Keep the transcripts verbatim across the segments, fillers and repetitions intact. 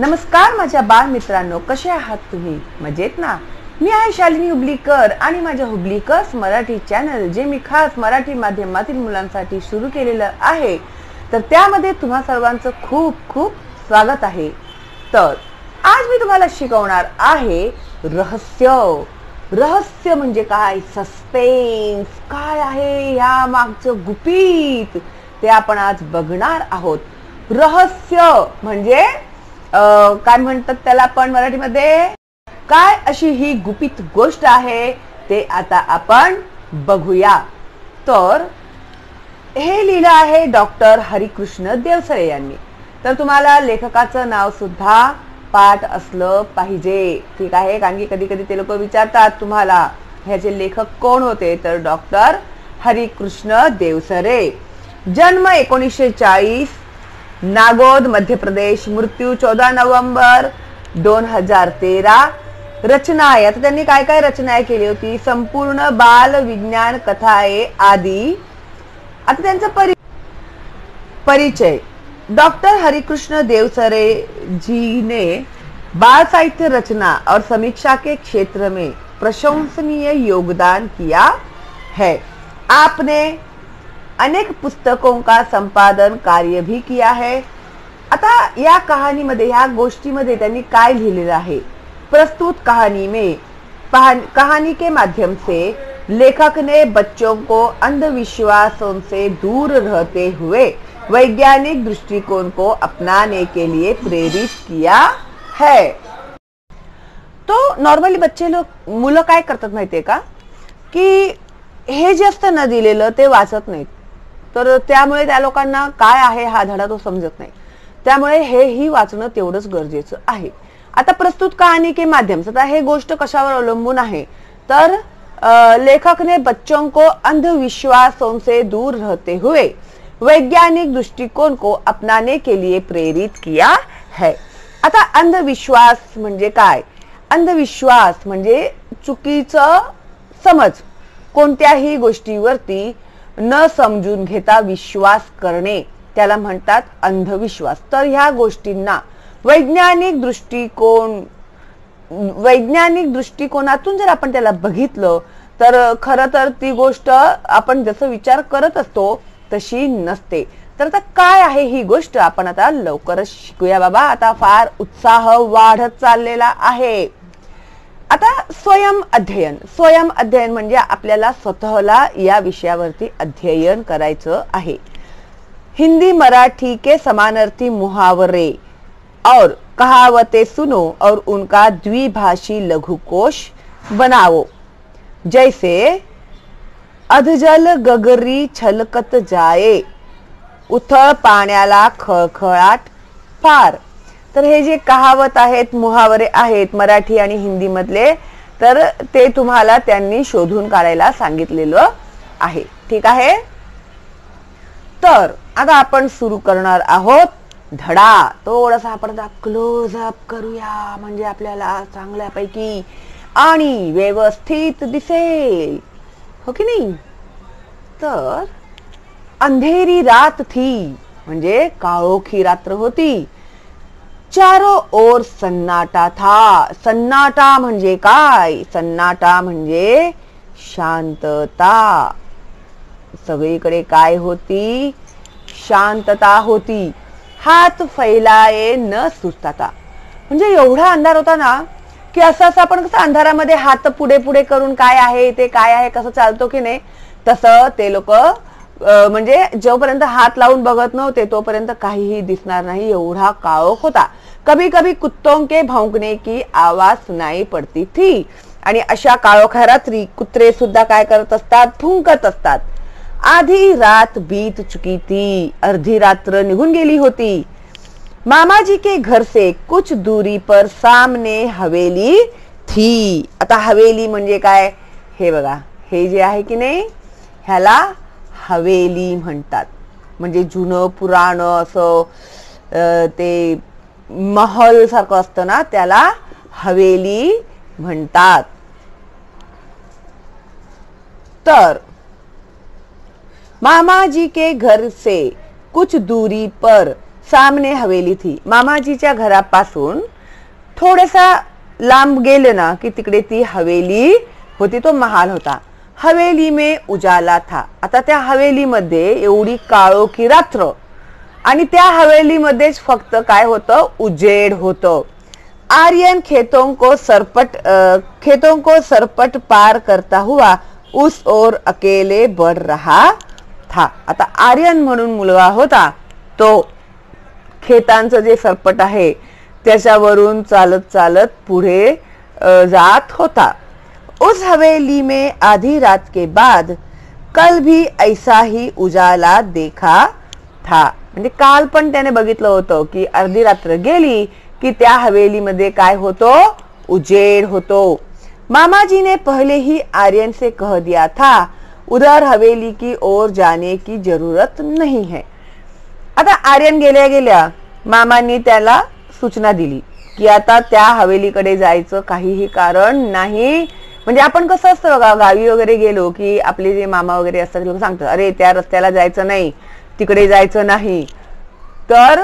नमस्कार माझ्या बाळ मित्रांनो, कसे आहात तुम्ही? मजेत ना? मी आहे शालिनी हुबलीकर आणि माझ्या हुबलीकर्स मराठी चॅनल, जे मी खास मराठी माध्यमातील मुलांसाठी सुरू केलेलं आहे, तर त्यामध्ये तुम्हा सर्वांचं खूप खूप स्वागत आहे. तर आज मी तुम्हाला शिकवणार आहे रहस्य. रहस्य म्हणजे काय? सस्पेन्स काय आहे या मागचं गुपित, ते आपण आज बघणार आहोत. रहस्य म्हणजे काय म्हणतात त्याला आपण मराठीमध्ये, काय अशी ही गुपित गोष्ट आहे ते आता आपण बघूया. तर हे लिहिलं आहे डॉक्टर हरिकृष्ण देवसरे यांनी. तर तुम्हाला लेखकाचं नाव सुद्धा पाठ असलं पाहिजे, ठीक आहे? कारण की कधी कधी ते लोक विचारतात तुम्हाला ह्याचे लेखक कोण होते, तर डॉक्टर हरिकृष्ण देवसरे. जन्म एकोणीसशे चाळीस, नागोद मध्य प्रदेश. मृत्यू चौदा नोव्हेंबर दोन हजार तेरा. रचना आहे, आता त्यांनी काय काय रचना केली होती? संपूर्ण बाल विज्ञान कथाए आदि. आता त्यांचा परि परिचय. डॉक्टर हरिकृष्ण देवसरे जी ने बाल साहित्य रचना और समीक्षा के क्षेत्र में प्रशंसनीय योगदान किया है. आपने अनेक पुस्तकों का संपादन कार्य भी किया है. आता या कहाणीमध्ये, या गोष्टीमध्ये त्यांनी काय लिहिलेलं आहे? प्रस्तुत कहानी में कहानी के माध्यम से लेखक ने बच्चों को अंधविश्वासों से दूर रहते हुए वैज्ञानिक दृष्टिकोण को अपनाने के लिए प्रेरित किया है. तो नॉर्मली बच्चे लोग, मुलं काय करतात माहितीये का, की हे जे असतं ना दिलेलं ते वाचत नाहीत. तर त्यामुळे त्या लोकांना काय आहे हा धडा तो समजत नाही. त्यामुळे हे ही वाचणं तेवढंच गरजेचं आहे. आता प्रस्तुत कहानी के माध्यम से, हे गोष्ट कशावर अवलंबून आहे, तर लेखक ने बच्चों को अंधविश्वासों से दूर रहते हुए वैज्ञानिक दृष्टिकोन को अपनाने के लिए प्रेरित किया है. आता अंधविश्वास म्हणजे काय? अंधविश्वास म्हणजे चुकीचं समज, कोणत्याही गोष्टीवरती न समजून घेता विश्वास करणे, त्याला म्हणतात अंधविश्वास. तर ह्या गोष्टींना वैज्ञानिक दृष्टिकोन वैज्ञानिक दृष्टिकोनातून जर आपण त्याला बघितलं, तर खरं तर ती गोष्ट आपण जसं विचार करत असतो तशी नसते. तर आता काय आहे ही गोष्ट, आपण आता लवकरच शिकूया बाबा. आता फार उत्साह वाढत चाललेला आहे. आता स्वयं अध्ययन. स्वयं अध्ययन म्हणजे आपल्याला स्वतःला या विषयावरती अध्ययन करायचं आहे. हिंदी मराठी के समानार्थी मुहावरे और कहावतें सुनो और उनका द्विभाषी लघुकोश बनाओ. जैसे अधजल गगरी छलकत जाए, उथळ पाण्याला खळखळाट फार. तर हे जे कहावत आहेत, मुहावरे आहेत मराठी आणि हिंदी मधले, तर ते तुम्हाला त्यांनी शोधून काढायला सांगितलेलं आहे, ठीक आहे? तर आता आपण सुरू करणार आहोत धडा. थोडासा आपण क्लोज अप करूया, म्हणजे आपल्याला चांगल्यापैकी आणि व्यवस्थित दिसेल, हो की नाही? तर अंधेरी रात थी, म्हणजे काळोखी रात्र होती. चारों ओर सन्नाटा था. सन्नाटा म्हणजे काय? सन्नाटा म्हणजे शांतता. सगळीकडे काय होती? शांतता होती. हात फैलाए न सुचता, म्हणजे एवढा अंधार होता ना, की असं असं आपण कसं अंधारामध्ये हात पुढे पुढे करून काय आहे ते काय आहे कसं चालतो की नाही, तसं ते लोक म्हणजे जोपर्यंत हात लावून बघत नव्हते तोपर्यंत काहीही दिसणार नाही, एवढा काळोख होता. कभी कभी कुत्तों के भौंकने की आवाज सुनाई पडती थी. आणि अशा काळोख्या रात्री कुत्रे सुद्धा काय करत असतात? भुंकत असतात. आधी रात बीत चुकी थी, अर्धी रात्र निघून गेली होती. मामाजी के घर से कुछ दूरी पर सामने हवेली थी. आता हवेली म्हणजे काय? हे बघा, हे जे आहे की नाही, ह्याला हवेली म्हणतात. म्हणजे जुनं पुराणं असं ते महल सारखं असतं ना, त्याला हवेली म्हणतात. तर मामाजी के घर से कुछ दूरी पर सामने हवेली थी. मामाजीच्या घरापासून थोडासा लांब गेले ना की तिकडे ती हवेली होती, तो महाल होता. हवेली में उजाला था. आता त्या हवेलीमध्ये एवढी काळोखी रात्र आणि त्या हवेलीमध्येच फक्त काय होतं, उजेड होतं. आर्यन खेतों को सरपट खेतों को सरपट पार करता हुआ उस ओर अकेले बढ़ रहा था. आता आर्यन म्हणून मुलगा होता, तो खेतांचं जे सरपट आहे त्याच्यावरून चालत चालत पुढे जात होता. उस हवेली में आधी रात के बाद कल भी ऐसा ही उजाला देखा था. म्हणजे काल पण त्याने बघितलं होतं की अर्धी रात्र गेली कि त्या हवेलीमध्ये काय होतो, उजेड होतो. मामाजी ने पहले ही आर्यन से कह दिया था उधर हवेली की ओर जाने की जरूरत नहीं है. आता आर्यन गेल्या गेल्या मामांनी त्याला सूचना दिली की आता त्या हवेलीकडे जायचं काहीही कारण नाही. म्हणजे आपण कसं असतं बघा, गावी वगैरे गेलो की आपले जे मामा वगैरे असतात लोक सांगतात अरे त्या रस्त्याला जायचं नाही, तिकडे जायचं नाही. तर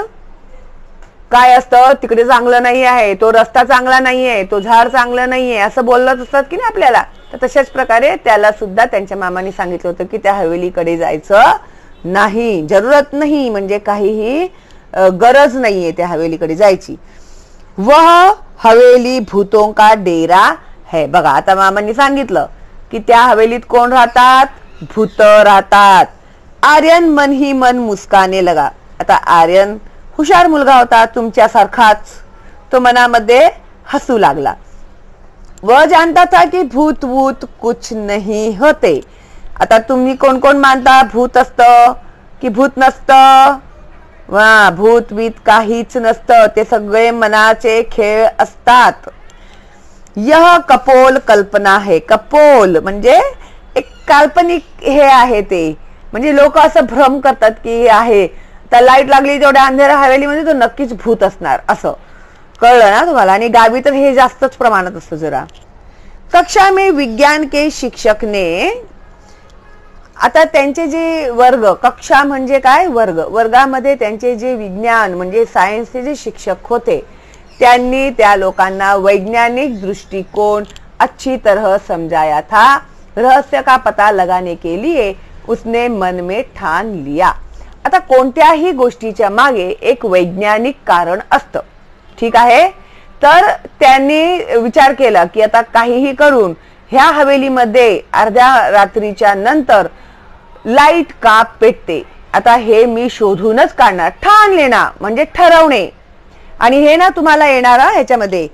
काय असतं, तिकडे चांगलं नाही आहे, तो रस्ता चांगला नाहीये, तो झाड चांगलं नाहीये असं बोलत असतात की नाही आपल्याला. तर तशाच प्रकारे त्याला सुद्धा त्यांच्या मामांनी सांगितलं होतं की त्या हवेलीकडे जायचं नाही, जरूरत नाही, म्हणजे काहीही गरज नाहीये त्या हवेलीकडे जायची. वह हवेली भूतों का डेरा है. बघा आता मामांनी सांगितलं की त्या हवेलीत कोण राहतात, भूत राहतात. आर्यन मन ही मन मुस्काने लगा. आता आर्यन हुशार मुलगा होता तुमच्यासारखाच, तो मनामध्ये हसू लागला. वह जानता था कि भूत वूत कुछ नहीं होते. आता तुम्ही कोण कोण मानता भूत असतं की भूत नसतं? वा, भूत बीत काहीच नसतं, ते सगळे मनाचे खेळ असतात. यह कपोल कल्पना है. कपोल म्हणजे एक काल्पनिक हे आहे ते, म्हणजे लोक असं भ्रम करतात की हे आहे, तर लाईट लागली तेवढ्या अंधेऱ्या हवेलीमध्ये तो नक्कीच भूत असणार, असं कळलं ना तुम्हाला. आणि गावी तर हे जास्तच प्रमाणात असतं जरा. कक्षा में विज्ञान के शिक्षक ने, आता त्यांचे जे वर्ग, कक्षा म्हणजे काय, वर्ग, वर्गामध्ये त्यांचे जे विज्ञान म्हणजे सायन्सचे जे शिक्षक होते त्यांनी त्या लोकांना वैज्ञानिक दृष्टिकोन अच्छी तरह समझाया था. रहस्य का पता लगाने के लिए उसने मन में ठान लिया. आता कोणत्याही गोष्टीच्या मागे एक वैज्ञानिक कारण असतं, ठीक आहे. तर त्यांनी विचार केला की आता काहीही करून ह्या हवेलीमध्ये अर्ध्या रात्रीच्या नंतर लाईट का पेटते, आता हे मी शोधूनच काढणार. ठान लेना म्हणजे ठरवणे. आणि हे ना तुम्हाला येणारा ह्याच्यामध्ये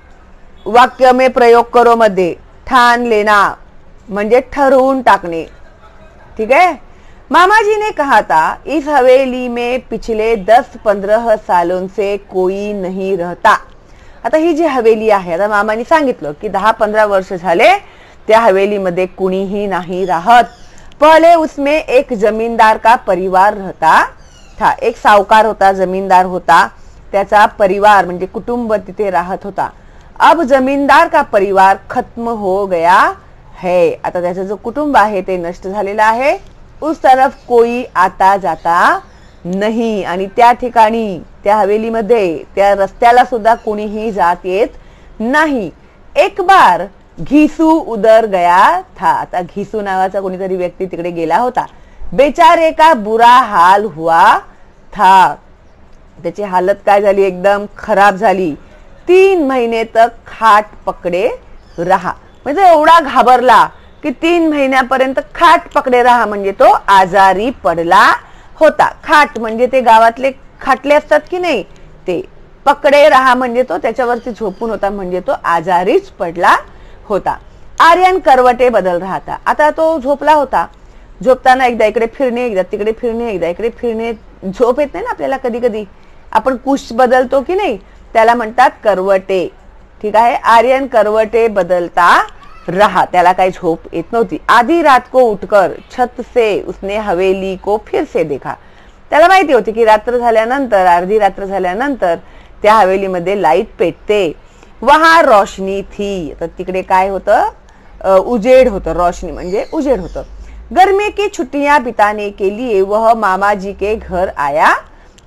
वाक्य में प्रयोग करो मध्ये ठान लेना म्हणजे ठरवून टाकणे, ठीक है. मामाजी ने कहा था इस हवेली में पिछले दस पंद्रह सालों से कोई नहीं रहता. आता ही जी हवेली आहे, आता मामानी सांगितलं की दहा पंधरा वर्ष झाले त्या हवेलीमध्ये कुणीही नाही राहत. पहले उसमें एक जमींदार का परिवार रहता था. एक सावकार होता, जमीनदार होता, त्याचा परिवार म्हणजे कुटुंब तिथे राहत होता. अब जमीनदार का परिवार खत्म हो गया है. आता त्याचं जो कुटुंब आहे ते नष्ट झालेलं आहे. उस तरफ कोई आता जाता नहीं. आणि त्या ठिकाणी त्या हवेलीमध्ये त्या रस्त्याला सुद्धा कोणीही जात येत नाही. एक बार घिसू उधर गया था. आता घिसू नावाचा कोणीतरी व्यक्ती तिकडे गेला होता. बेचारे का बुरा हाल हुआ था. त्याची हालत काय झाली, एकदम खराब झाली. तीन महीने तक खाट पकडे रहा. म्हणजे एवढा घाबरला की तीन महिन्यापर्यंत खाट पकडे रहा म्हणजे तो आजारी पडला होता. खाट म्हणजे ते गावातले खाटले असतात की नाही ते, पकडे रहा म्हणजे तो त्याच्यावरती झोपून होता, म्हणजे तो आजारीच पडला होता. आर्यन करवटे बदल रहा था. आता तो झोपला होता. झोपताना एकदा इकडे फिरणे, एकदा तिकडे फिरणे, एकदा इकडे फिरणे. झोप येत नाही ना आपल्याला कधी कधी, आपण कुश बदलतो की नाही, त्याला म्हणतात करवटे, ठीक आहे. आर्यन करवटे बदलता रहा, त्याला काही झोप येत नव्हती. आधी रात को उठकर छत से उसने हवेली को फिर से देखा. त्याला माहिती होती की रात्र झाल्यानंतर, अर्धी रात्र झाल्यानंतर त्या हवेलीमध्ये लाईट पेटते. वहां रोशनी थी. तर तिकडे काय होतं, उजेड होतं. रोशनी म्हणजे उजेड होतं. गर्मी की छुट्टियां बिताने के लिए वह मामाजी के घर आया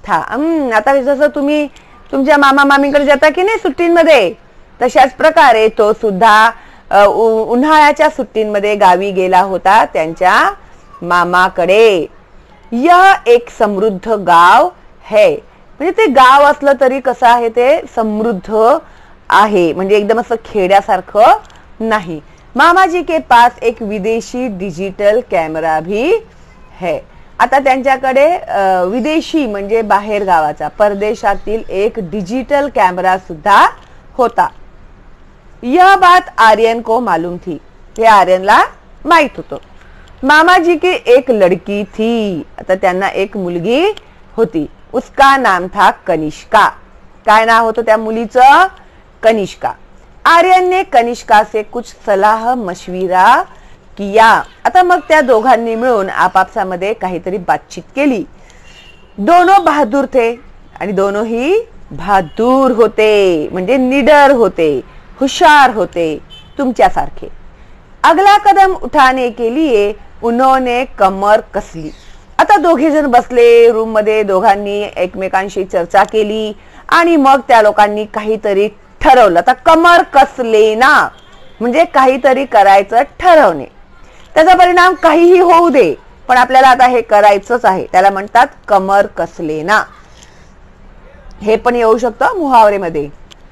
था. हम्म आता जसं तुम्ही तुमच्या मामा मामीकडे जाता की नाही सुट्टींमध्ये, तशाच प्रकारे तो सुद्धा उन्हाळ्याच्या सुट्टींमध्ये गावी गेला होता त्यांच्या मामाकडे. यह एक समृद्ध गाव है. म्हणजे ते गाव असलं तरी कसं आहे, ते समृद्ध आहे, म्हणजे एकदम असं खेड्यासारखं नाही. मामाजी के पास एक विदेशी डिजिटल कैमरा भी है. आता त्यांच्याकडे विदेशी म्हणजे बाहेर गावाचा, परदेशातील एक डिजिटल कॅमेरा सुद्धा होता. यह बात आर्यन को मालूम थी. हे आर्यनला माहित होतं. मामाजी की एक लड़की थी. आता त्यांना एक मुलगी होती. उसका नाम था कनिष्का. काय नाव होतं त्या मुलीचं? कनिष्का. आर्यन ने कनिष्का से कुछ सलाह मशविरा किया. आता मग त्या दोघांनी मिळून आपापसामध्ये काहीतरी बातचीत केली. दोनों बहादूर थे आणि दोनों ही बहादूर होते, म्हणजे निडर होते, हुशार होते, तुमच्यासारखे. अगला कदम उठाने के लिए उन्होंने कमर कसली. आता दोघे जण बसले रूम मध्ये, दोघांनी एकमेकांशी चर्चा केली आणि मग त्या लोकांनी काहीतरी ठरवलं. आता कमर कसले ना, म्हणजे काहीतरी करायचं ठरवणे. त्याचा परिणाम काहीही होऊ दे, पण आपल्याला आता हे करायचंच आहे, त्याला म्हणतात कमर कसले ना. हे पण येऊ शकतं मुहावरेमध्ये.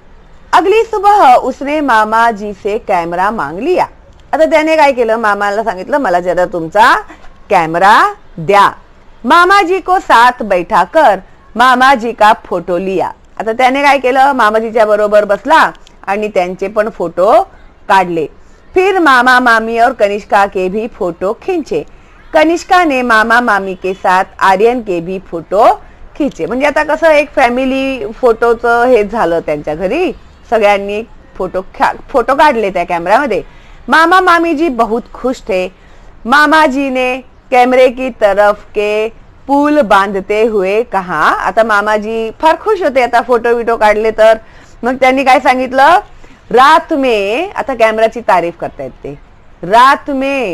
अगली सुबह उसने मामा जी से कैमरा मांग लिया. आता त्याने काय केलं, मामाला सांगितलं मला जरा तुमचा कैमरा द्या. मामाजी को साथ बैठाकर मामाजी का फोटो लिया. आता त्याने काय केलं, मामाजीच्या बरोबर बसला आणि त्यांचे पण फोटो काढले. फिर मामा मामी और कनिष्का के भी फोटो खींचे. कनिष्का ने मामा मामी के साथ आर्यन के भी फोटो खींचे. म्हणजे आता कसं एक फॅमिली फोटोचं हे झालं त्यांच्या घरी, सगळ्यांनी फोटो फोटो काढले त्या कॅमेरामध्ये. मामा मामी जी बहुत खुश थे. मामा जी ने कैमरे की तरफ के पुल बांधते हुए कहा. आता मामाजी फार खुश होते आता फोटो विटो काढले तर. मग त्यांनी काय सांगितलं, रात में, आता कॅमेराची तारीफ करतायत ते, रात में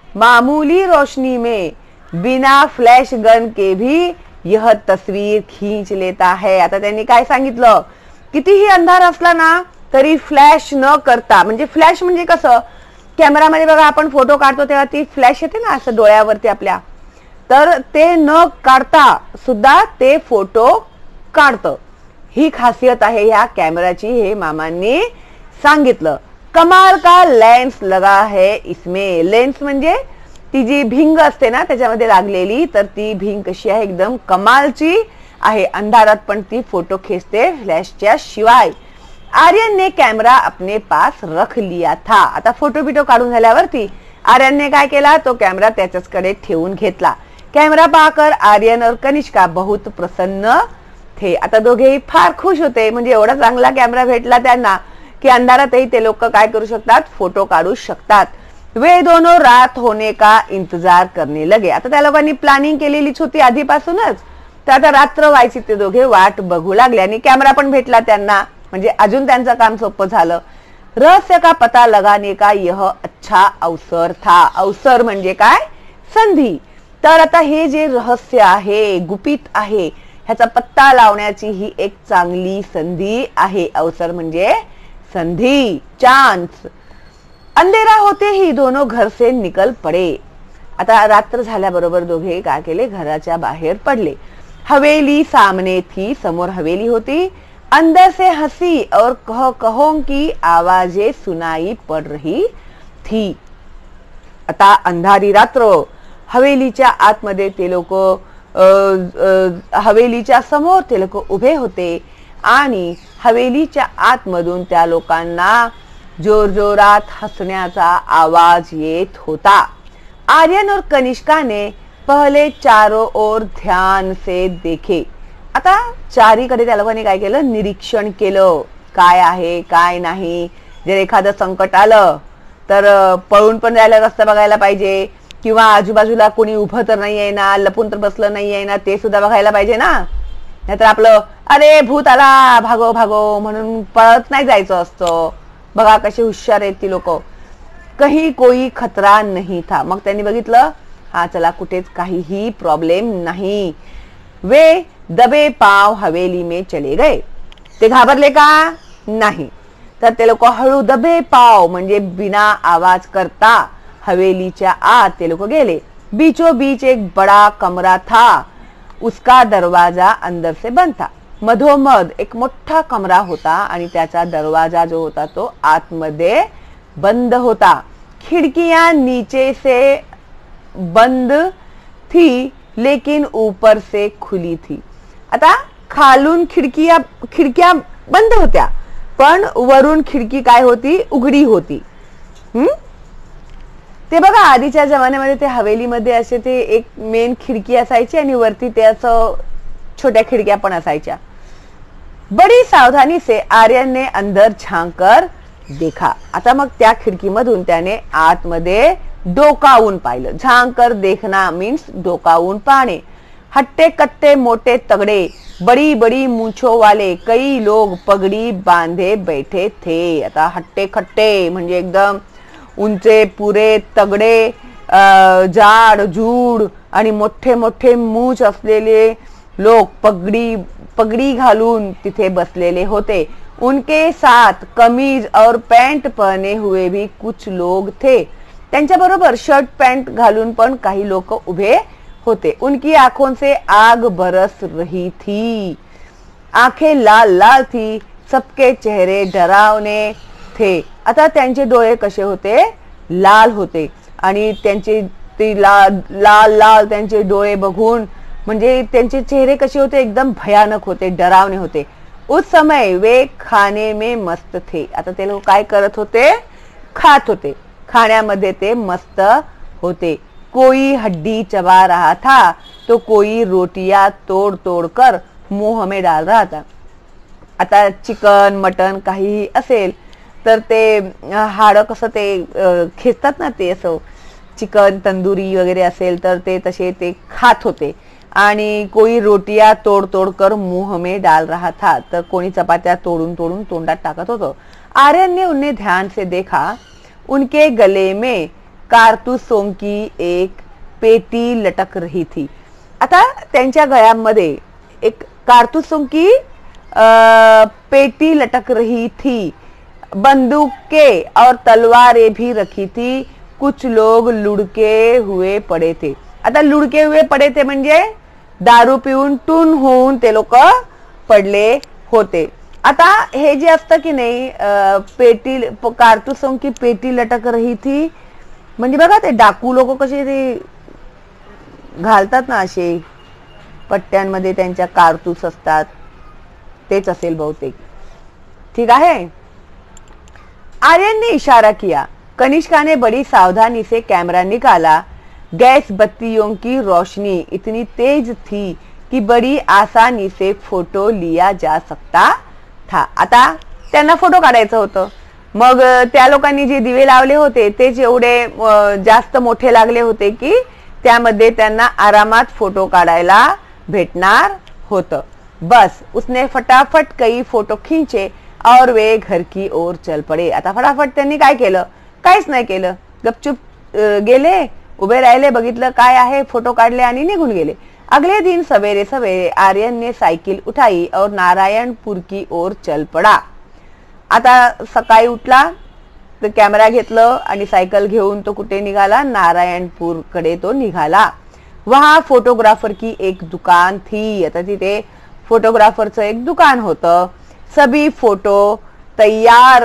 मामूली रोशनी में बिना फ्लैश गन के भी यह तस्वीर खींच लेता है. आता त्यांनी काय सांगितलं, कितीही अंधार असला ना तरी फ्लॅश न करता, म्हणजे फ्लॅश म्हणजे कसं, कॅमेरामध्ये बघा आपण फोटो काढतो तेव्हा ती फ्लॅश येते ना असं डोळ्यावरती आपल्या, तर ते न काढता सुद्धा ते फोटो काढतं. ही खासियत आहे या कॅमेराची, हे मामांनी सांगितलं. कमाल का लेन्स लगा है इसमें. लेन्स म्हणजे ती जी भिंग असते ना त्याच्यामध्ये लागलेली, तर ती भिंग कशी आहे, एकदम कमालची आहे. अंधारात पण ती फोटो खेचते फ्लॅशच्या शिवाय. आर्यन ने कैमरा अपने पास रख लिया था. आता फोटो बिटो काढून झाल्यावरती आर्यन ने काय केला, तो कॅमेरा त्याच्याकडे ठेवून घेतला. कैमरा पाकर आर्यन और कनिष्का बहुत प्रसन्न थे. आता दोघेही फार खुश होते, म्हणजे एवढा चांगला कॅमेरा भेटला त्यांना की अंधारातही ते लोक काय करू शकतात, फोटो काढू शकतात. वे दोनों रात होने का इंतजार करने लगे. आता त्या लोकांनी प्लॅनिंग केलेलीच होती आधीपासूनच, तर आता रात्र व्हायची ते दोघे वाट बघू लागले आणि कॅमेरा पण भेटला त्यांना, म्हणजे अजून त्यांचं काम सोपं झालं. रहस्य का पता लगाने का यह अच्छा अवसर था. अवसर म्हणजे काय, संधी. तर आता हे जे रहस्य आहे, गुपित आहे, ह्याचा पत्ता लावण्याची ही एक चांगली संधी आहे. अवसर म्हणजे संधी, चान्स. अंधेरा होते ही दोनों घर से निकल पड़े. आता रात्र झाल्याबरोबर दोघे काय केले, घराच्या बाहेर पडले. हवेली सामने थी, समोर हवेली होती. अंदर से हंसी और कह कहों की आवाजें सुनाई पड़ रही थी. आता अंधारी रात्र, हवेलीच्या आतमध्ये ते लोक, हवेलीच्या समोर ते लोक उभे होते आणि हवेलीच्या आतमधून त्या लोकांना जोरजोरात हसण्याचा आवाज येत होता. आर्यन और कनिष्का ने पहले चारों ओर ध्यान से देखे. आता चारीकडे त्या लोकांनी काय केलं, निरीक्षण केलं, काय आहे काय नाही. जर एखादं संकट आलं तर पळून पण जायला रस्ता बघायला पाहिजे, किंवा आजूबाजूला कोणी उभं तर नाहीये ना, लपून तर बसलं नाहीये ना, ते सुद्धा बघायला पाहिजे ना. नाहीतर आपलं अरे भूत आला भागो भागो म्हणून पळत नाही जायचं असतं. बघा कसे हुशार आहेत ती लोक. कहीं कोई खतरा नहीं था. मग त्यांनी बघितलं, हा चला कुठेच काहीही प्रॉब्लेम नाही. वे दबे पाव हवेली में चले गए। ते घाबरले का नाही, तर ते लोक हळू दबे पाव म्हणजे बिना आवाज करता हवेलीच्या आत ते लोग गेले। बीचों बीच एक बड़ा कमरा था, उसका दरवाजा अंदर से बंद था। मधोमध एक मोठा कमरा होता आणि त्याचा दरवाजा जो होता तो आतमध्ये बंद होता। खिड़कियां नीचे से बंद थी लेकिन ऊपर से खुली थी। आता खालून खिडकिया खिडक्या बंद होत्या पण वरून खिडकी काय होती, उघडी होती। हम्म ते बघा आधीच्या जमान्यामध्ये ते हवेलीमध्ये असे ते एक मेन खिडकी असायची आणि वरती ते असं छोट्या खिडक्या पण असायच्या। बड़ी सावधानी से आर्यन ने अंदर झांक कर देखा। आता मग त्या खिडकीमधून त्याने आतमध्ये डोकावून पाहिलं। झांक कर देखना मीन्स डोकावून पाहणे। हट्टे कट्टे मोटे तगड़े बड़ी बड़ी मूंछों वाले कई लोग पगड़ी बांधे बैठे थे। आता हट्टे खट्टे म्हणजे एकदम उंचे पुरे तगडे जाड जूड आणि मोठे मोठे मूछ असलेले लोक पगड़ी पगड़ी घालून तिथे बसलेले होते। उनके साथ कमीज और पैंट पहने हुए भी कुछ लोग थे। त्यांच्या बरोबर शर्ट पैंट घालून पण काही लोक उभे होते। उनकी आंखों से आग बरस रही थी, आंखें लाल लाल थी, सबके चेहरे डरावने थे। आता त्यांचे डोळे कसे होते, लाल होते आणि त्यांचे ते लाल लाल लाल त्यांचे डोळे बघून म्हणजे त्यांचे चेहरे कसे होते, एकदम भयानक होते, डरावने होते। उस समय वे खाने में मस्त थे। आता ते लोक काय करत होते, खात होते, खाण्यामध्ये ते मस्त होते। कोई हड्डी चबा रहा था तो कोई रोटियां तोड़ तोड़ कर मुंह में डाल रहा था। आता चिकन मटन काही असेल तर ते हाड कसं ते खेचतात ना, ते असं चिकन तंदुरी वगैरे असेल तर ते तसे ते खात होते। आणि कोई रोटियां तोड़ तोड़ कर मुंह में डाल रहा था, तर कोणी चपात्या तोडून तोडून तोंडात टाकत होतं। आर्यन ने उन्हें ध्यान से देखा। उनके गले में कारतूसों की एक पेटी लटक रही थी। आता त्यांच्या गळ्यामध्ये एक कारतूसों की पेटी लटक रही थी। बंदूकें और तलवारें भी रखी थी। कुछ लोग लुढ़के हुए पड़े थे। आता लुढ़के हुए पड़े थे म्हणजे दारू पिऊन टून होऊन ते लोक पडले होते। आता हे जे असतं की नाही पेटी कारतूसों की पेटी लटक रही थी म्हणजे बघा ते डाकू लोक कसे ते घालतात ना असे पट्ट्यांमध्ये त्यांच्या कारतूस असतात, तेच असेल बहुतेक। ठीक आहे। आर्यन ने इशारा किया। कनिष्का ने बड़ी सावधानी से कैमरा निकाला। गैस बत्तियों की रोशनी इतनी तेज थी कि बड़ी आसानी से फोटो लिया जा सकता था। आता त्यांना फोटो काढायचं होतं, मग त्या लोकांनी जे दिवे लावले होते ते जेवढे जास्त मोठे लागले होते की त्यामध्ये त्यांना आरामात फोटो काढायला भेटणार होतं। बस उसने फटाफट कई फोटो खींचे और वे घर की ओर चल पड़े। आता फटाफट त्यांनी काय केलं, काहीच नाही केलं, गपचूप गेले, उभे राहिले, बघितलं काय आहे, फोटो काढले आणि निघून गेले। अगले दिन सवेरे सवेरे आर्यन ने साइकिल उठाई और नारायणपुर की ओर चल पड़ा। आता सकाळी उठला तर कॅमेरा घेतलं आणि सायकल घेऊन तो कुठे निघाला, नारायणपुर कडे तो निघाला। वहां फोटोग्राफर की एक दुकान थी। आता तिथे फोटोग्राफरचं एक दुकान होतं। सभी फोटो तैयार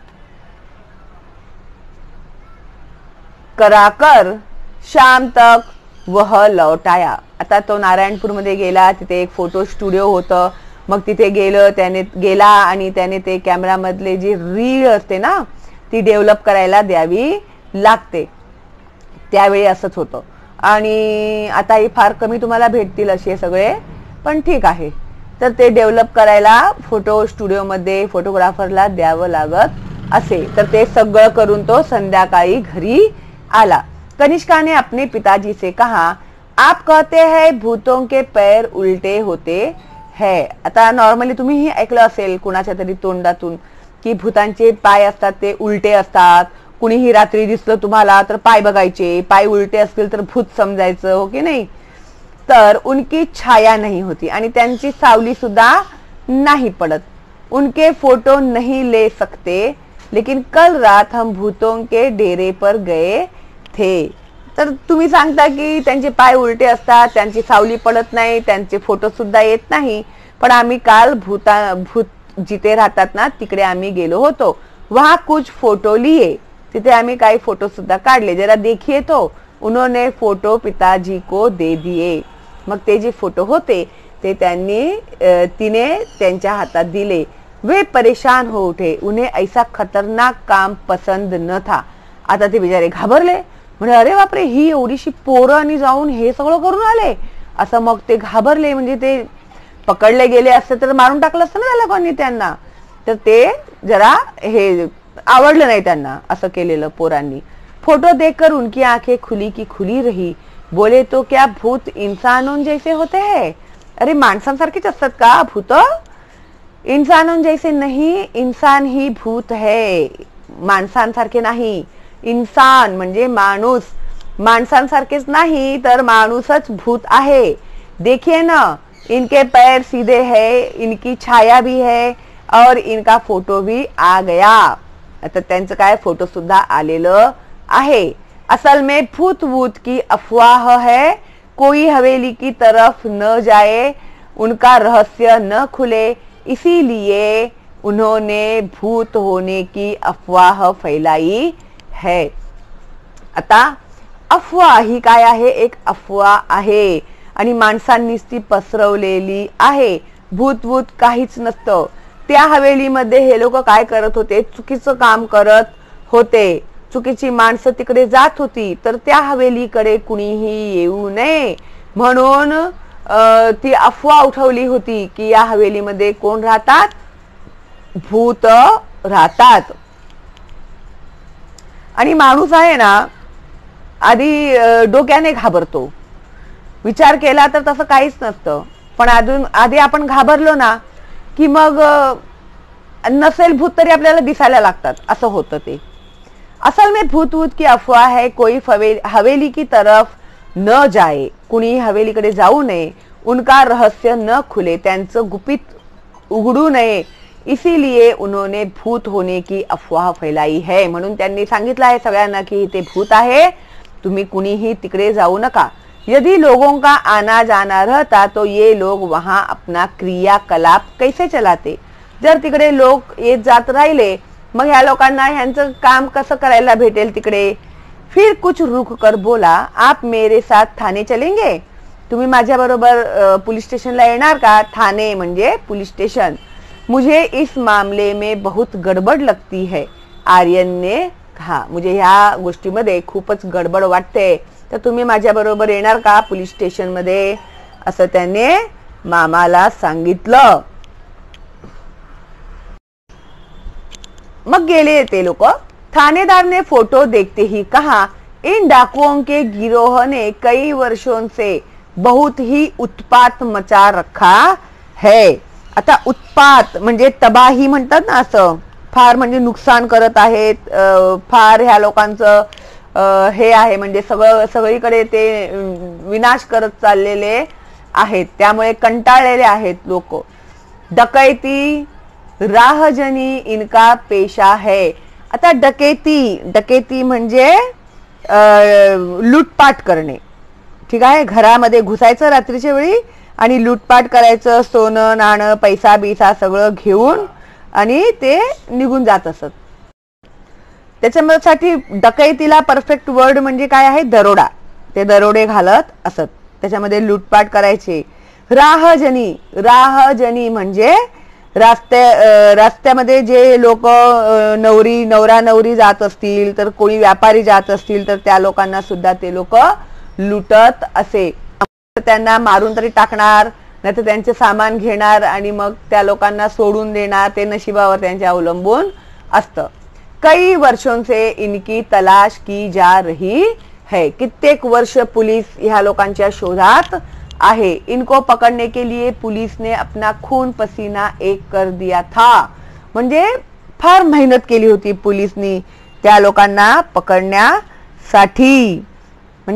कराकर शाम तक वह लौट आया। आता तो नारायणपूर मध्ये गेला, तिथे एक फोटो स्टुडिओ होतं। मग तिथे गेलं, त्याने गेला आणि त्याने ते कॅमेरा मधले जी रील असते ना ती डेव्हलप करायला द्यावी लागते, त्यावेळी असंच होतं। आणि आता ही फार कमी तुम्हाला भेटतील असे सगळे, पण ठीक आहे। तर ते डेव्हलप करायला फोटो स्टुडिओ मध्ये फोटोग्राफरला द्यावं लागत असे, तर ते सगळं करून तो संध्याकाळी घरी आला। कनिष्का ने अपने पिताजी से कहा, आप कहते हैं भूतों के पैर उल्टे होते हैं। आता नॉर्मली तुम्ही ही ऐकलं असेल कुणाच्या तरी तोंडातून की भूतांचे पाय असतात ते उलटे असतात। कुणीही रात्री दिसलं तुम्हाला तर पाय बघायचे, पाय उलटे असतील तर भूत समजायचं, हो की नाही। तर उनकी छाया नहीं होती आणि त्यांची सावली सुद्धा नहीं पड़त। उनके फोटो नहीं ले सकते, लेकिन कल रात हम भूतों के डेरे पर गए थे। तर तुम्ही सांगता की त्यांचे पाय उलटे असतात, त्यांची सावली पडत नाही, त्यांचे फोटो सुद्धा येत नाही, पण आम्ही काल भूता भूत जिथे राहतात ना तिकडे आम्ही गेलो होतो, वहां कुछ फोटो लिए, तिथे आम्ही काही फोटो सुद्धा काढले, जरा देखिए तो। उन्होंने फोटो पिताजी को दे दिए। मग ते जे फोटो होते ते त्यांनी तिने त्यांच्या हातात दिले। वे परेशान हो उठे, उन्हें ऐसा खतरनाक काम पसंद न था। आता ते बिचारे घाबरले, म्हणजे अरे बापरे, ही एवढीशी पोरं आणि जाऊन हे सगळं करून आले असं। मग ते घाबरले, म्हणजे ते पकडले गेले असते तर मारून टाकलं असतं ना त्या लोकांनी त्यांना, तर ते जरा हे आवडलं नाही त्यांना असं केलेलं पोरांनी। फोटो देखकर उनकी आंखें खुली की खुली रही। बोले तो क्या भूत इंसानों जैसे होते हैं? अरे माणसांसारखेच असतात का भूत? इंसानों जैसे नहीं, इंसान ही भूत है, माणसांसारखे नाही। इंसान म्हणजे माणूस, माणसांसारखेच नाही तर माणूसच भूत आहे। देखिए ना, इनके पैर सीधे है, इनकी छाया भी है और इनका फोटो भी आ गया। आता त्यांचं काय फोटो सुद्धा आलेलं आहे। असल में भूत वूत की अफवाह है, कोई हवेली की तरफ न जाए, उनका रहस्य न खुले, इसीलिए उन्होंने भूत होने की अफवाह फैलाई है। आता अफवा ही काय आहे? एक अफवा आहे आणि माणसांनीच ती पसरवलेली आहे। भूत वूत काहीच नसतं। त्या हवेलीमध्ये हे लोक काय करत होते? चुकीचं काम करत होते, चुकीची माणसं तिकडे जात होती, तर त्या हवेलीकडे कुणीही येऊ नये म्हणून ती अफवा उठवली होती की या हवेलीमध्ये कोण राहतात? भूत राहतात। आणि माणूस आहे ना आधी डोक्याने घाबरतो, विचार केला तर तसं काहीच नसतं, पण अजून आधी आपण घाबरलो ना की मग नसेल भूत तरी आपल्याला दिसायला लागतात, असं होतं ते। असल में भूत वूत की अफवाह है, कोई हवेली की तरफ न जाए, कुणी हवेलीकडे जाऊ नये, उनका रहस्य न खुले, त्यांचं गुपित उघडू नये, इसीलिए उन्होंने भूत होने की अफवाह फैलाई है, म्हणून त्यांनी सांगितलं आहे सगळ्यांना की ते भूत आहे, तुम्ही कुणीही तिकडे जाऊ नका। यदि लोगों का आना जाना रहता तो ये लोग वहां अपना क्रियाकलाप कैसे चलाते? जर तिकडे लोक येत जात राहिले मग ह्या लोकांना ह्यांचं काम कसं करायला भेटेल तिकडे? फिर कुछ रुक कर बोला, आप मेरे साथ थाने चलेंगे? तुम्ही माझ्या बरोबर पुलिस स्टेशनला येणार का? थाने म्हणजे पुलिस स्टेशन। मुझे इस मामले में बहुत गड़बड़ लगती है, आर्यन ने कहा। मुझे ह्या गोष्टीमध्ये खूपच गडबड वाटते, तर तुम्ही माझ्या बरोबर येणार का पुलिस स्टेशन मध्ये? असं त्याने मामाला सांगितलं। मग गेले ते लोक। थानेदार ने फोटो देखते ही कहा, इन डाकुओं के गिरोह ने कई वर्षों से बहुत ही उत्पात मचा रखा है। आता उत्पात म्हणजे तबाही म्हणतात ना, असं फार म्हणजे नुकसान करत आहेत, फार ह्या लोकांचं हे आहे, म्हणजे सगळं सगळीकडे ते विनाश करत चाललेले आहेत, त्यामुळे कंटाळलेले आहेत लोक। डकैती राहजनी इनका पेशा है। आता डकैती, डकैती म्हणजे लूटपाट करणे, ठीक आहे। घरामध्ये घुसायचं रात्रीच्या वेळी आणि लूटपाट करायचं, सोनं नाणं पैसा बिसा सगळं घेऊन आणि ते निघून जात असत। त्याच्यासाठी डकैतीला परफेक्ट वर्ड म्हणजे काय आहे? दरोडा। ते दरोडे घालत असत, त्याच्यामध्ये लूटपाट करायचे। राहजनी, राहजनी म्हणजे रस्ते रस्त्यामध्ये जे लोक नवरी नवरा नवरी जात असतील, तर कोणी व्यापारी जात असतील, तर त्या लोकांना सुद्धा ते लोक लुटत असे। त्यांना मारून तरी टाकणार, नाही तर त्यांचे सामान घेणार आणि मग त्या लोकांना सोडून देणार, ते नशिबावर त्यांच्या अवलंबून असतं। कई वर्षों से इनकी तलाश की जा रही है। कित्येक वर्ष पुलिस ह्या लोकांच्या शोधात आहे। इनको पकड़ने के लिए पुलिस ने अपना खून पसीना एक कर दिया था। म्हणजे फार मेहनत केली होती पोलिसनी त्या लोकांना पकडण्यासाठी, म्हणजे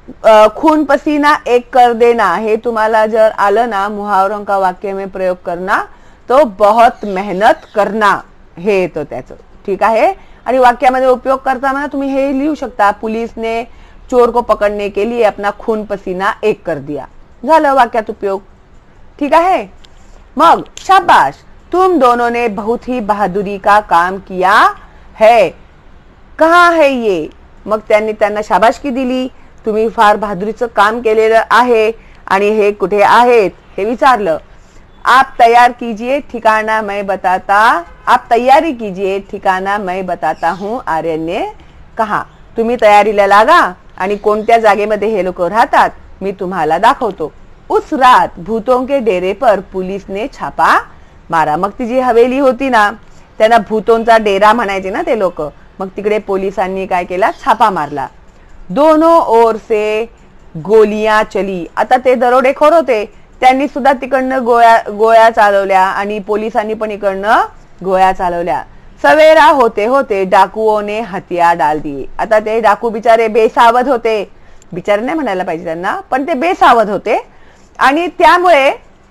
खून पसीना एक कर देना हे तुम्हाला जर आलं ना, मुहावरों का वाक्य में प्रयोग करना तो बहुत मेहनत करना हे येतं त्याचं, ठीक आहे। आणि वाक्यामध्ये उपयोग करताना तुम्ही हे लिहू शकता, पुलिस ने चोर को पकड़ने के लिए अपना खून पसीना एक कर दिया, झालं वाक्यात उपयोग, ठीक आहे। मग शाबाश, तुम दोनों ने बहुत ही बहादुरी का काम किया है, कहाँ है ये, मग त्यांनी त्यांना शाबासकी दिली, तुम्ही फार बहादुरीचं काम केलेलं आहे आणि हे कुठे आहेत हे विचारलं। आप तैयार कीजिए ठिकाना मैं बताता, आप तैयारी कीजिए ठिकाना मैं बताता हूँ, आर्यन ने कहा, तुम्ही तयारीला लागा आणि कोणत्या जागेमध्ये हे लोक राहतात मी तुम्हाला दाखवतो। उस रात भूतों के डेरे पर पुलिस ने छापा मारा, मग ती जी हवेली होती ना त्यांना भूतोंचा डेरा म्हणायचे ना ते लोक, मग तिकडे पोलिसांनी काय केला, छापा मारला। दोनों ओर से गोलियां चली, आता ते दरोडेखोर होते, त्यांनी सुद्धा तिकडनं गोळ्या गोळ्या चालवल्या आणि पोलिसांनी पण इकडनं गोळ्या चालवल्या। सवेरा होते होते डाकुओं ने हथियार डाल दिए, आता ते डाकू बिचारे बेसावध होते, बिचारे नाही म्हणायला पाहिजे त्यांना, पण ते बेसावध होते आणि त्यामुळे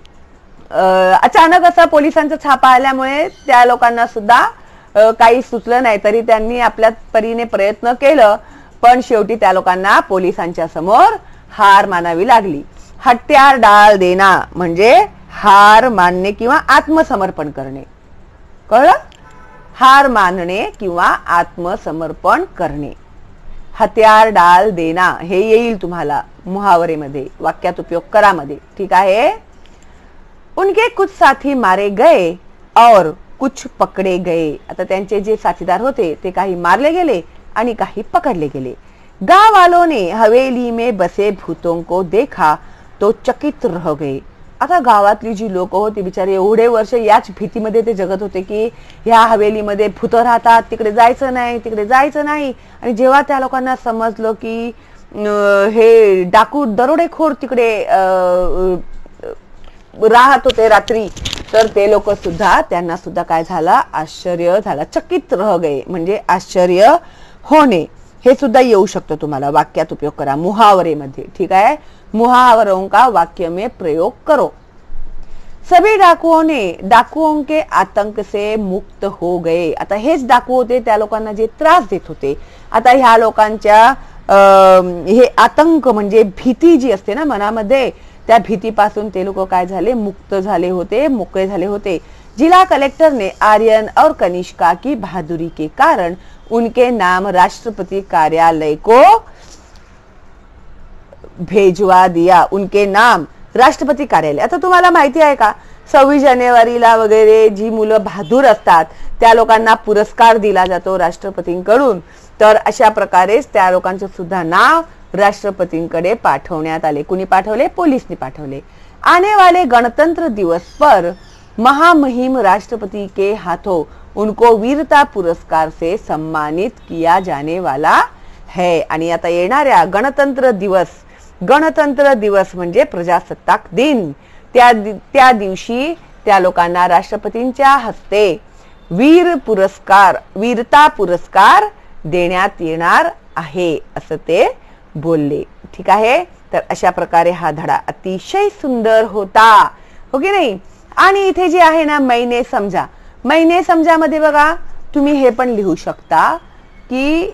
अचानक असं पोलिसांचा छापा आल्यामुळे त्या लोकांना सुद्धा काही सुचलं नाही, तरी त्यांनी आपल्या परीने प्रयत्न केलं, पण शेवटी त्या लोकांना पोलिसांच्या समोर हार मानावी लागली। हत्यार डाल देना म्हणजे हार मानणे किंवा आत्मसमर्पण करणे, कळलं, हार मानणे किंवा आत्मसमर्पण करणे, हत्यार डाल देना हे येईल तुम्हाला मुहावरेमध्ये, वाक्यात उपयोग करा मध्ये, ठीक आहे। उनके कुछ साथी मारे गए और कुछ पकडे गए, आता त्यांचे जे साथीदार होते ते काही मारले गेले आणि काही पकडले गेले। गांव वालों ने हवेली में बसे भूतों को देखा तो चकित रह गए, आता गावातली जी लोक होती बिचारे एवढे वर्ष याच भीतीमध्ये ते जगत होते की ह्या हवेलीमध्ये भूत राहतात, तिकडे जायचं नाही तिकडे जायचं नाही, आणि जेव्हा त्या लोकांना समजलं की हे डाकू दरोडेखोर तिकडे राहत होते रात्री, तर ते लोक सुद्धा त्यांना सुद्धा काय झालं, आश्चर्य झालं, चकित रह गए म्हणजे आश्चर्य होणे, हे सुद्धा येऊ शकतो तुम्हाला, वाक्यात उपयोग करा मुहावरेमध्ये, ठीक आहे। मुहावरों का वाक्य में प्रयोग करो। सभी डाकुओं ने डाकुओं के आतंक से मुक्त हो गए, आता हेच डाकू होते त्या लोकांना जे त्रास देत होते, आता ह्या लोकांच्या हे आतंक म्हणजे भीती जी असते ना मनामध्ये, त्या भीतीपासून ते लोक काय झाले, मुक्त झाले होते, मोकळे झाले होते। जिला कलेक्टर ने आर्यन और कनिष्का की बहादुरी के कारण उनके नाम राष्ट्रपति कार्यालय को भेजवा दिया, उनके नाम राष्ट्रपती कार्यालय। आता तुम्हाला माहिती आहे का, सव्वीस जानेवारीला वगैरे जी मुलं बहादूर असतात त्या लोकांना पुरस्कार दिला जातो राष्ट्रपतींकडून, तर अशा प्रकारेच त्या लोकांचं सुद्धा नाव राष्ट्रपतींकडे पाठवण्यात आले। कुणी पाठवले, पोलिसनी पाठवले। आने वाले गणतंत्र दिवस पर महामहिम राष्ट्रपति के हाथों उनको वीरता पुरस्कार से सम्मानित किया जाने वाला है, आणि आता येणाऱ्या गणतंत्र दिवस, गणतंत्र दिवस म्हणजे प्रजासत्ताक दिन, त्या त्या दिवशी त्या लोकांना राष्ट्रपतींच्या हस्ते वीर पुरस्कार, वीरता पुरस्कार देण्यात येणार आहे असं ते बोलले, ठीक आहे। तर अशा प्रकारे हा धडा अतिशय सुंदर होता, हो की नाही। आणि इथे जे आहे ना मैंने समझा, मैंने समझा मध्ये बघा तुम्ही हे पण लिहू शकता की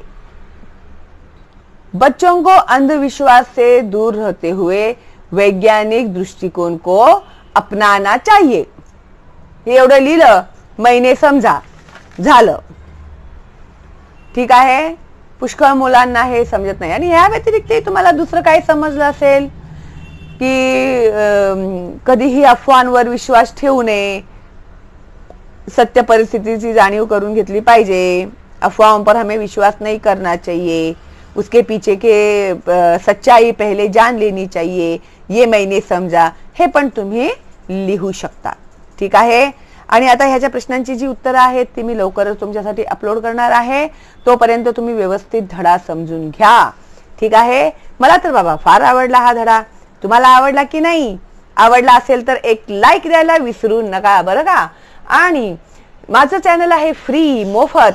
बच्चों को अंधविश्वास से दूर रहते हुए वैज्ञानिक दृष्टिकोन को अपनाना चाहिए, हे एवढं लिहिलं, मैंने समझा झालं, ठीक आहे। पुष्कळ मुलांना हे समजत नाही, आणि या व्यतिरिक्त तुम्हाला दुसरं काय समजलं असेल की कधीही अफवांवर विश्वास ठेवू नये, सत्य परिस्थितीची जाणीव करून घेतली पाहिजे, अफवाहों पर हमें विश्वास नहीं करना चाहिए, उसके पीछे के सच्चाई पहले जान लेनी चाहिए, ये मैंने समझा, हे पण तुम्ही लिहू शकता, ठीक आहे। आणि आता ह्याच्या प्रश्नांची जी उत्तरं आहेत ती मी लवकरच तुमच्यासाठी अपलोड करणार आहे, तोपर्यंत तुम्ही व्यवस्थित धडा समजून घ्या, ठीक आहे। मला तर बाबा फार आवडला हा धडा, तुम्हाला आवडला की नाही, आवडला असेल तर एक लाईक द्यायला विसरू नका बरं का। आणि माझं चॅनल आहे फ्री मोफत,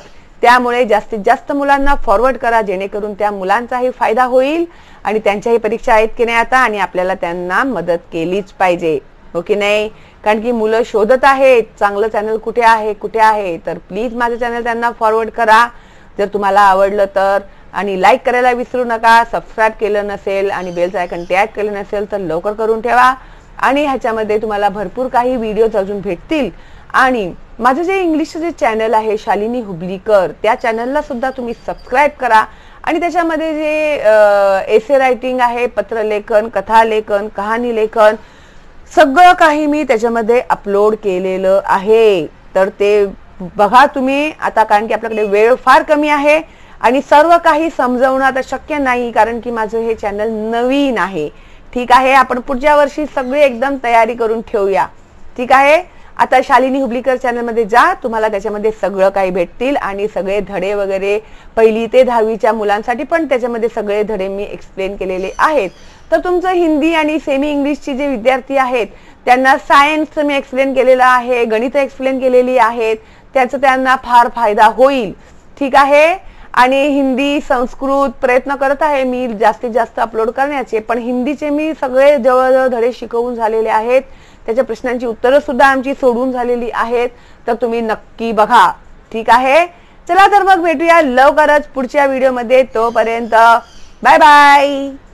त्यामुळे जास्तीत जास्त मुलांना फॉरवर्ड करा, जेणेकरून त्या मुलांचाही फायदा होईल आणि त्यांच्याही परीक्षा आहेत की नाही आता, आणि आपल्याला त्यांना मदत केलीच पाहिजे, हो की नाही? कारण की मुलं शोधत आहेत चांगलं चॅनल कुठे आहे कुठे आहे. तर प्लीज माझं चॅनल त्यांना फॉरवर्ड करा जर तुम्हाला आवडलं तर, आणि लाईक करायला विसरू नका. सबस्क्राईब केलं नसेल आणि बेलचं आयकॉन टॅग केलं नसेल तर लवकर करून ठेवा. आणि ह्याच्यामध्ये तुम्हाला भरपूर काही व्हिडिओज अजून भेटतील. आणि माझं जे इंग्लिशचं जे चॅनल आहे शालिनी हुबलीकर, त्या चॅनलला सुद्धा तुम्ही सबस्क्राईब करा. आणि त्याच्यामध्ये जे एसे रायटिंग आहे, पत्रलेखन, कथालेखन, कहाणी लेखन, सगळं काही मी त्याच्यामध्ये अपलोड केलेलं आहे. तर ते बघा तुम्ही आता, कारण की आपल्याकडे वेळ फार कमी आहे आणि सर्व काही समजवणं आता शक्य नाही, कारण की माझं हे चॅनल नवीन आहे. ठीक आहे, आपण पुढच्या वर्षी सगळे एकदम तयारी करून ठेवूया. ठीक आहे, आता शालिनी हुबलीकर चॅनलमध्ये जा, तुम्हाला त्याच्यामध्ये सगळं काही भेटतील आणि सगळे धडे वगैरे पहिली ते दहावीच्या मुलांसाठी पण त्याच्यामध्ये सगळे धडे मी एक्सप्लेन केलेले आहेत. तर तुमचं हिंदी आणि सेमी इंग्लिशचे जे विद्यार्थी आहेत त्यांना सायन्सचं मी एक्सप्लेन केलेलं आहे, गणित एक्सप्लेन केलेली आहेत, त्याचा त्यांना फार फायदा होईल. ठीक आहे, आणि हिंदी संस्कृत प्रयत्न करत आहे मी जास्तीत जास्त अपलोड करण्याचे, पण हिंदीचे मी सगळे जवळजवळ धडे शिकवून झालेले आहेत. त्याच्या प्रश्नांची उत्तरं सुद्धा आमची सोडून झालेली आहेत. तर तुम्ही नक्की बघा. ठीक आहे, चला तर मग भेटूया लवकरच पुढच्या व्हिडिओमध्ये. तोपर्यंत बाय बाय.